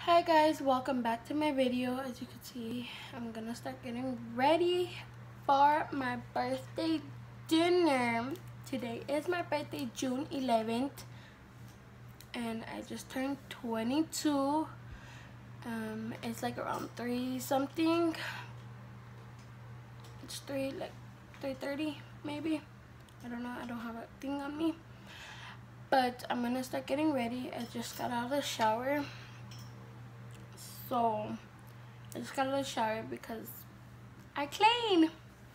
Hi guys, welcome back to my video. As you can see, I'm gonna start getting ready for my birthday dinner. Today is my birthday, June 11th, and I just turned 22. It's like around 3 something. It's 3:30 maybe. I don't know, I don't have a thing on me. But I'm gonna start getting ready. I just got out of the shower. So I just got out of the shower because I clean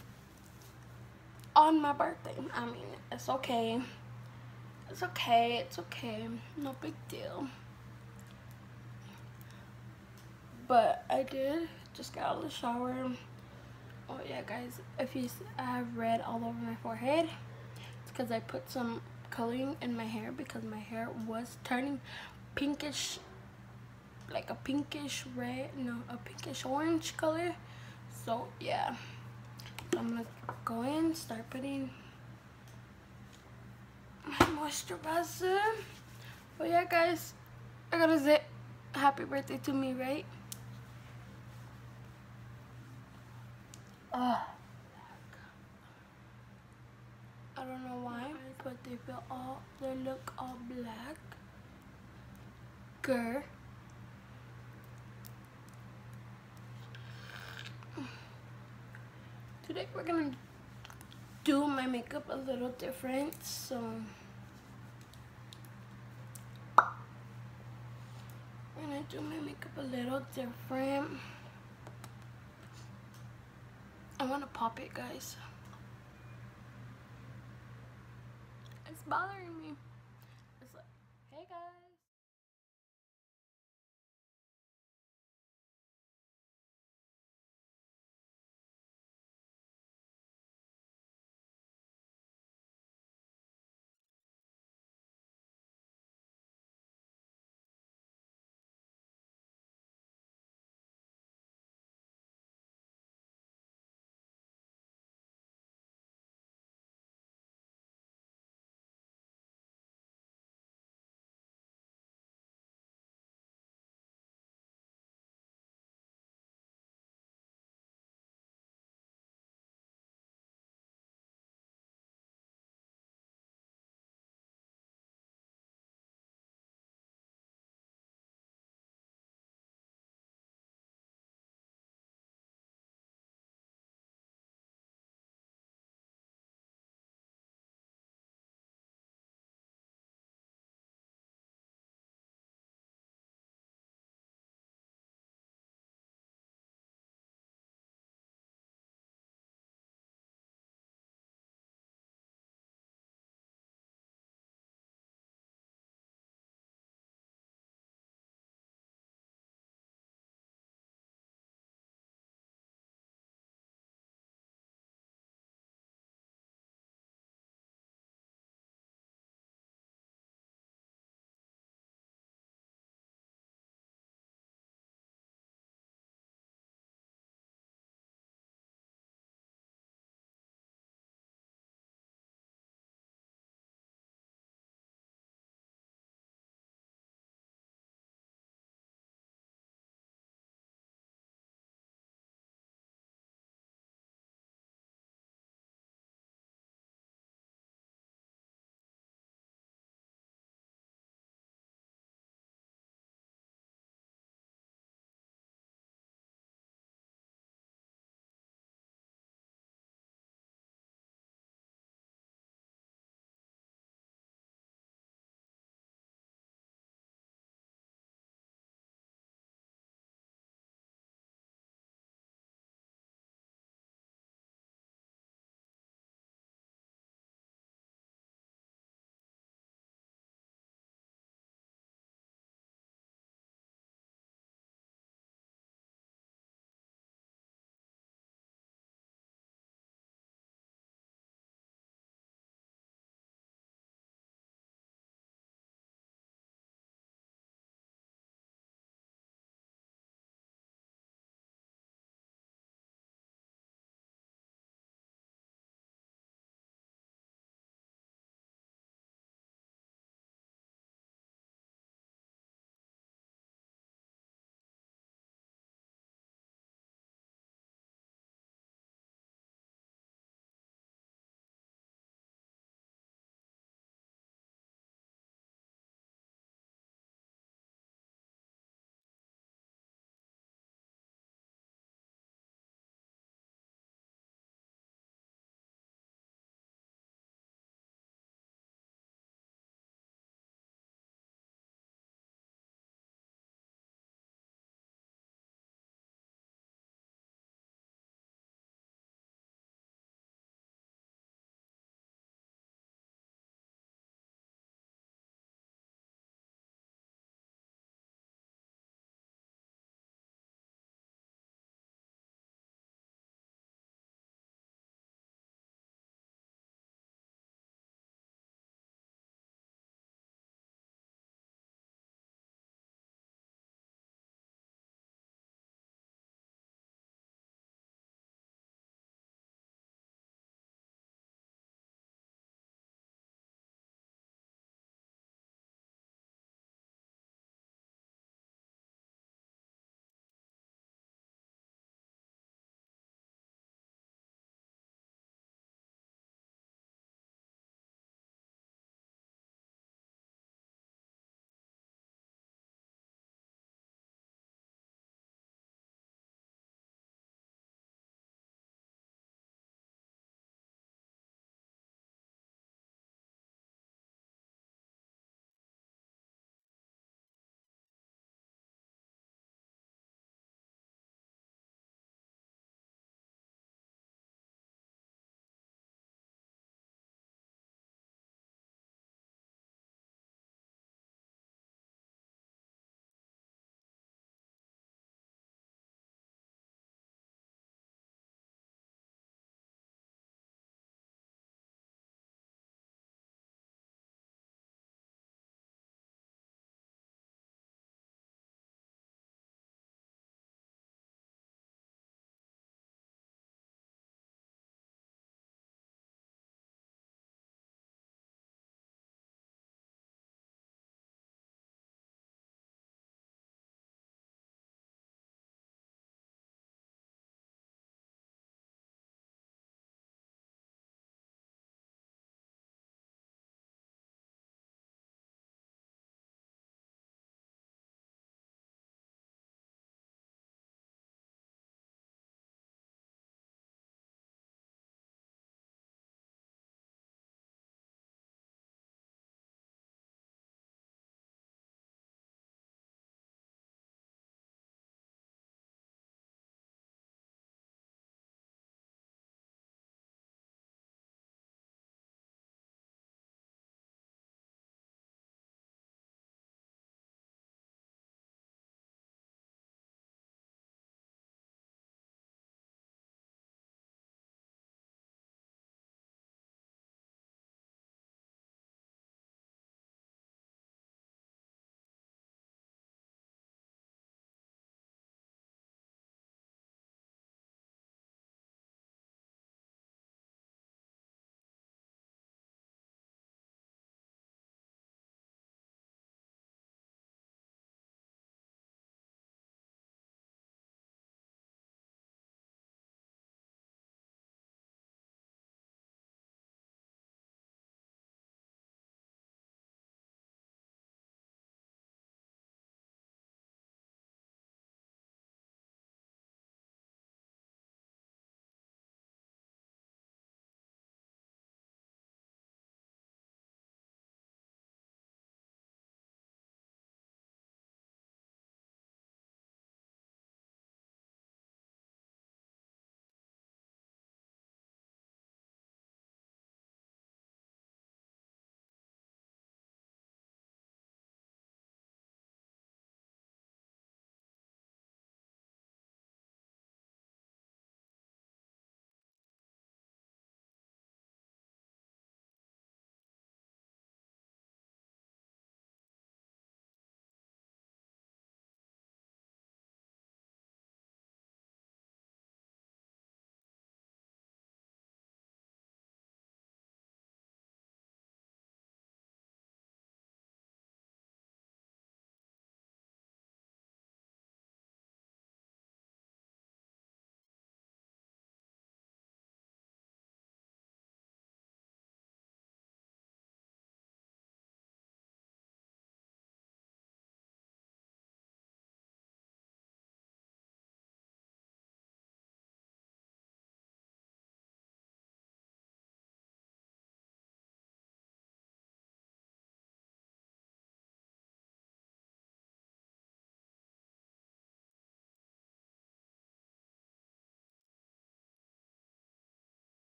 on my birthday. I mean, it's okay. It's okay. It's okay. No big deal. But I did just get out of the shower. Oh yeah, guys. If you I have red all over my forehead, it's because I put some coloring in my hair because my hair was turning pinkish, like a pinkish red, no, a pinkish orange color. So yeah. So I'm gonna go in, start putting my moisturizer. Oh yeah, guys, I gotta say happy birthday to me, right? I don't know why, but they look all black. Girl. Today we're gonna do my makeup a little different, so we're gonna do my makeup a little different. I wanna pop it, guys. It's bothering me. It's like, hey guys.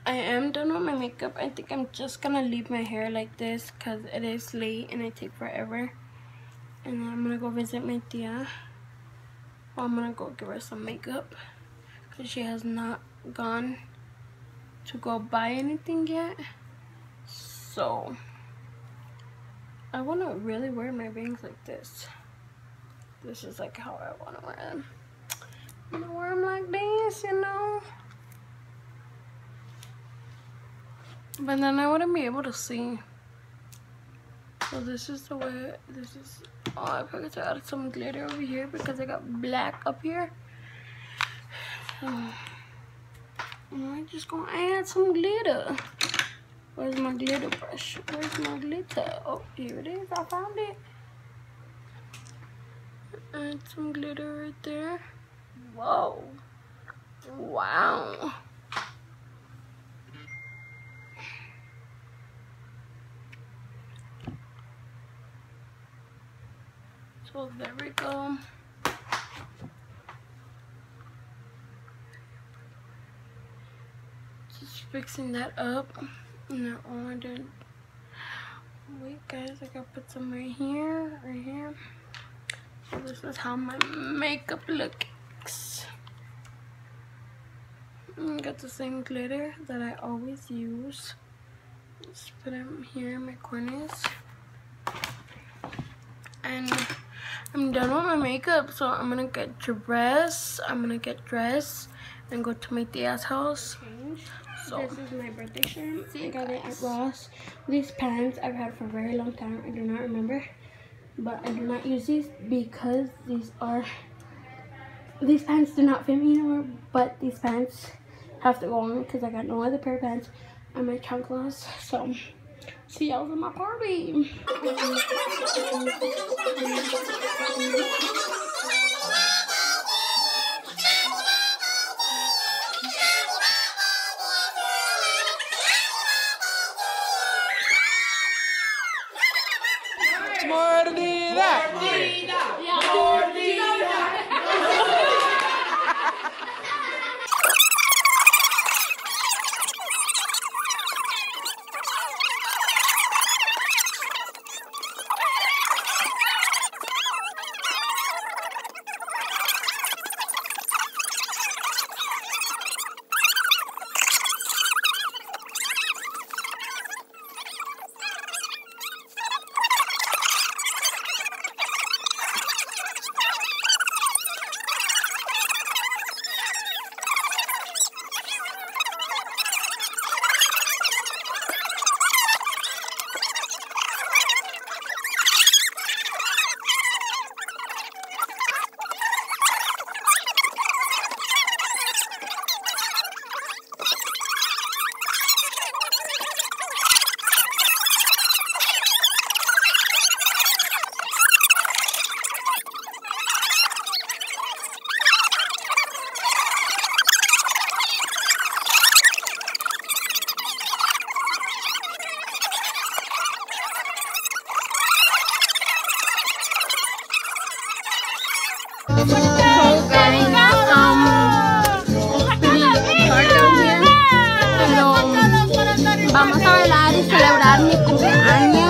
I am done with my makeup. I think I'm just gonna leave my hair like this because it is late and I take forever. And then I'm gonna go visit my tia. Well, I'm gonna go give her some makeup because she has not gone to go buy anything yet. So I want to really wear my bangs like this. This is like how I want to wear them. I'm gonna wear them like this, you know. But then I wouldn't be able to see. So this is the way. This is. Oh, I forgot to add some glitter over here because I got black up here. So I'm just gonna add some glitter. Where's my glitter brush? Where's my glitter? Oh, here it is. I found it. Add some glitter right there. Whoa. Wow. So there we go. Just fixing that up. No, I did. Wait, guys, I gotta put some right here, right here. So this is how my makeup looks. I got the same glitter that I always use. Just put them here in my corners. And I'm done with my makeup, so I'm gonna get dressed. And go to my tia's house. So this is my birthday shirt. I got it at Ross. These pants I've had for a very long time. I do not remember, but I do not use these because these pants do not fit me anymore. But these pants have to go on because I got no other pair of pants and my chanclas. So see y'all at my party. Mordida. Vamos a hablar y celebrar mi cumpleaños.